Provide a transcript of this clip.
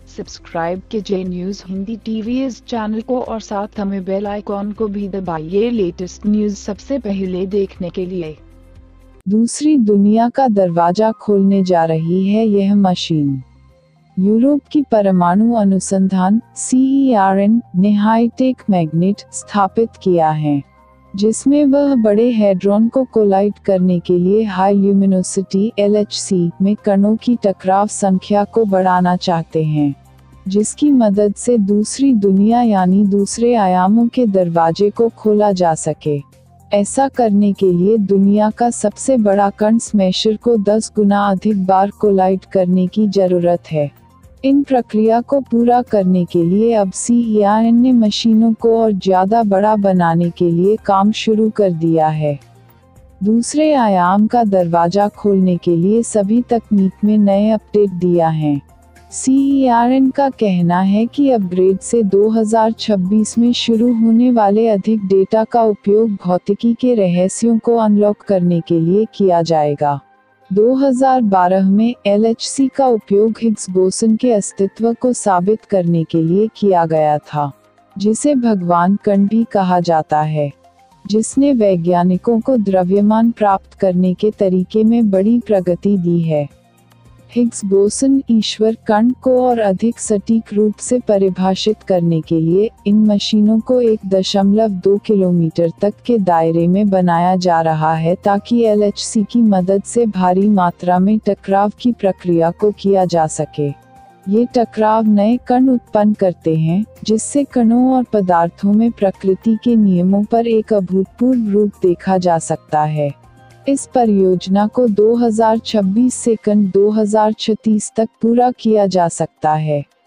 Subscribe कीजिए news Hindi TV इस channel को और साथ हमें बेल आइकॉन को भी दबाइए लेटेस्ट न्यूज़ सबसे पहले देखने के लिए। दूसरी दुनिया का दरवाजा खोलने जा रही है यह मशीन। यूरोप की परमाणु अनुसंधान CERN ने हाईटेक मैग्नेट स्थापित किया है, जिसमें वह बड़े हैड्रॉन को कोलाइड करने के लिए हाई ल्यूमिनोसिटी LHC में कणों की टकराव संख्या को बढ़ाना चाहते हैं, जिसकी मदद से दूसरी दुनिया यानी दूसरे आयामों के दरवाजे को खोला जा सके। ऐसा करने के लिए दुनिया का सबसे बड़ा कण स्मैशर को 10 गुना अधिक बार कोलाइड करने की जरूरत है। इन प्रक्रिया को पूरा करने के लिए अब CERN ने मशीनों को और ज़्यादा बड़ा बनाने के लिए काम शुरू कर दिया है। दूसरे आयाम का दरवाजा खोलने के लिए सभी तकनीक में नए अपडेट दिया है। CERN का कहना है कि अपग्रेड से 2026 में शुरू होने वाले अधिक डेटा का उपयोग भौतिकी के रहस्यों को अनलॉक करने के लिए किया जाएगा। 2012 में LHC का उपयोग हिग्स बोसन के अस्तित्व को साबित करने के लिए किया गया था, जिसे भगवान कण भी कहा जाता है, जिसने वैज्ञानिकों को द्रव्यमान प्राप्त करने के तरीके में बड़ी प्रगति दी है। हिग्स बोसन ईश्वर कण को और अधिक सटीक रूप से परिभाषित करने के लिए इन मशीनों को 1.2 किलोमीटर तक के दायरे में बनाया जा रहा है, ताकि LHC की मदद से भारी मात्रा में टकराव की प्रक्रिया को किया जा सके। ये टकराव नए कण उत्पन्न करते हैं, जिससे कणों और पदार्थों में प्रकृति के नियमों पर एक अभूतपूर्व रूप देखा जा सकता है। इस परियोजना को 2026 से 2036 तक पूरा किया जा सकता है।